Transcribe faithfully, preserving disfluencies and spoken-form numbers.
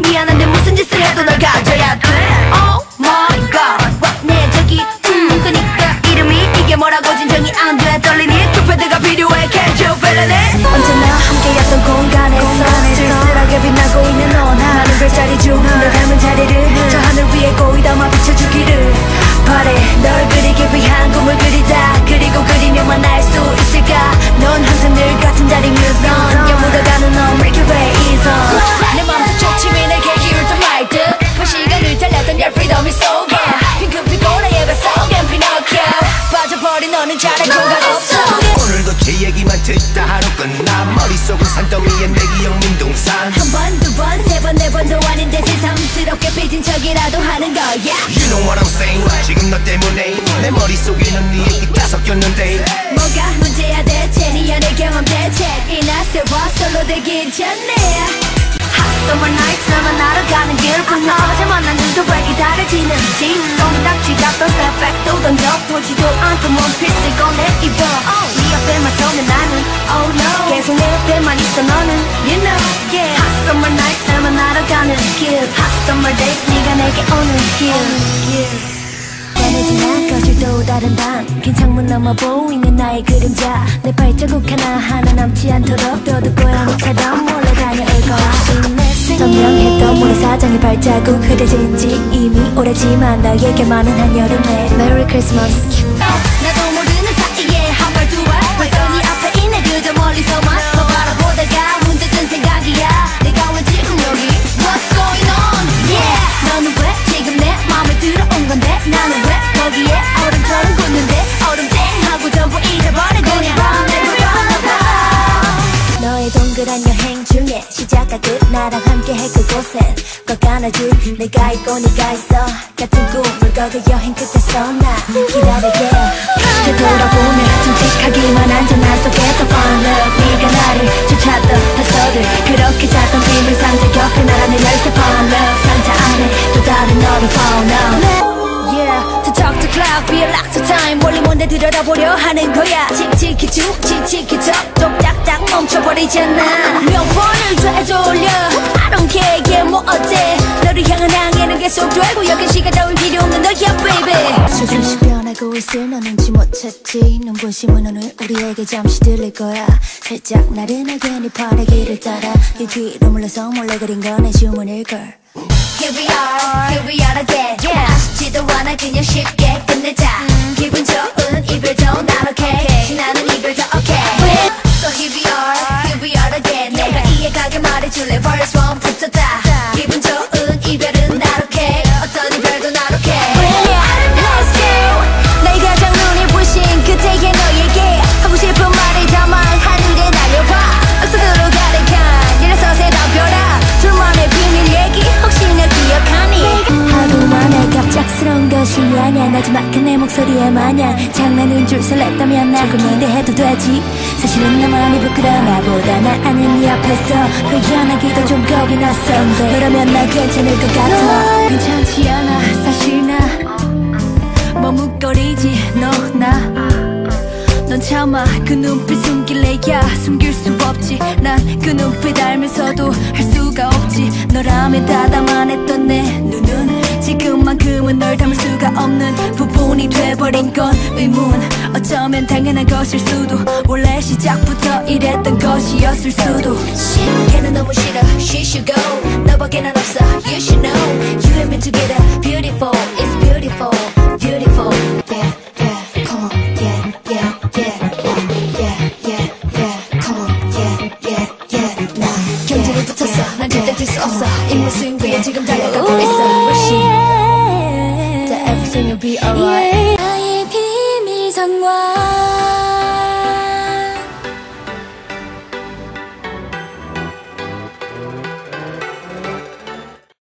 미안한데 무슨 짓을 해도 널 가져야 돼. Oh my god 내 저기 음 그니까 이름이 이게 뭐라고 진정이 안 돼. 떨리니 투패드가 필요해. Can't you feel it? 언제나 함께였던 공간에서 쓸쓸하게 빛나고 있는 너. 나는 별자리 중 널 닮은 자리를 저 하늘 위에 거의 담아 비춰주기를 바래. 널 그리기 위한 꿈을 그리자. 그리고 그리며만 알 수 있을까. 넌 항상 늘 같은 자리 뮤선 묻어가는 너 Milky Way is on. 내 맘도 초침이 내게 기울던 말듯 그 시간을 달렸던 your freedom is so yeah. 핑크빛 고래의 뱃속엔 피노키오 빠져버린 너는 잘할 거가 없어. 오늘도 제 얘기만 듣다 하루 끝나. 머릿속은 산더미에 내 기억 민둥산. 한 번, 두 번, 세 번, 네 번도 아닌데 새삼스럽게 삐진 척이라도 하는 거야. You know what I'm saying. 지금 너 때문에 내 머릿속에는 네 얘기 다 섞였는데 뭐가 문제야 대체. 네 연애 경험 대책이나 세워 솔로 되기 전에. Hot summer nights 너만 날아가는 길뿐. 어제 만난 눈도 왜 기다려지는지. 똥딱 지갑도 스냅백도 던져보지도 않던 원피스를 꺼내 입어. 네 옆에만 서면 나는 oh no 계속 내 옆에만 있어 너는 you know yeah. Hot summer nights 너만 날아가는 길. Hot summer days 네가 내게 오는 길. 환해진 아까질 또 다른 방. 긴 창문 너머 보이는 나의 그림자. 내 발자국 하나하나 남지 않도록 너도 고양이처럼 몰려다녀 올 거야. 선명했던 모래사장의 발자국 흐려진 지 이미 오래지만 너에게만은 한여름에 Merry Christmas. 나도 모르는 사이에 한 발 두 발 벌써 네 앞에 있네. 그저 멀리서만 너 바라보다가 문득 든 생각이야. 내가 왠지 여기 What's going on yeah. 너는 왜 지금 내 맘에 들어온 건데. 나는 왜 거기에 얼음처럼 굳는데. 얼음땡하고 전부 잊어버리고 너의 동그란 여행 중에 시작과 끝 나랑 함께해 그곳엔 꼭 안아줄 내가 있고 네가 있어. 같은 꿈을 꿔그 여행 끝에서 나 기다릴게. 되돌아보면 듬직하기만 한전 나 속에서 fall in love. 네가 나를 쫓았던 하서들 그렇게 잤던 비밀 상자 옆에 나란히 열쇠 fall in love. 상자 안에 또 다른 너를 fall now. Yeah, to talk to cloud, be a lots of time. 멀리 먼데 들여다보려 하는 거야. 칙칙이 쭉, 칙칙이 척, 똑딱딱 멈춰버리잖아. 명번을 되돌려 I don't care, yeah, 뭐 어때. 너를 향한 항해는 계속되고 여긴 시간 따윈 필요 없는 너야, baby. 수준씩 변하고 있을 너 눈치 못 챘지. 눈부심은 오늘 우리에게 잠시 들릴 거야. 살짝 나른하게 네 팔의 길을 따라 네 뒤로 물러서 몰래 그린 건 내 주문일걸. Here we are, here we are again yeah. 아쉽지도 않아 그냥 쉽게 끝내자. 음. 기분 좋은 이별도 난 okay. 지나는 이별도 okay. So here we are, here we are again yeah. 내가 이해가게 말해줄래 verse one 붙었다. 기분 좋은 이별은 난 okay. 어떤 이별도 난 okay. Let's go. 날 가장 눈이 부신 그때의 너에게 하고 싶은 말을 담아 하늘에 날려봐. 억수로 가득한 일어서세 덤벼라. 둘만의 비밀 얘기 혹시나 기억하니. 하루 만에 갑작스러운 것이 아냐. 나지막한 내 목소리에 마냥 장난인 줄 설렜다면 나 기대해도 되지. 사실은 나만이 부끄러워. 나보다 나 아는 네 앞에서 표현하기도 좀 겁이 났어. 그러면 나 괜찮을 것 같아. 괜찮지 않아 사실 나 머뭇거리지 너 나. 넌 참아 그 눈빛 숨길래 야 숨길 수 없지. 난 그 눈빛 알면서도 할 수가 없지. 너라면 다 담아냈던 내 눈은 지금만큼은 널 담을 수가 없는 부분이 돼버린 건 의문. 어쩌면 당연한 것일 수도. 원래 시작부터 이랬던 것이었을 수도. 걔는 너무 싫어 she should go. 너밖에 난 없어 you should know. You and me together beautiful it's beautiful beautiful yeah yeah come on yeah yeah yeah yeah yeah yeah come on yeah yeah yeah 나 경쟁에 붙었어 난 절대 들 수 없어. 인물스윙 위에 지금 달려가고 있어. Rushing that everything will be alright. 나의 비밀 상황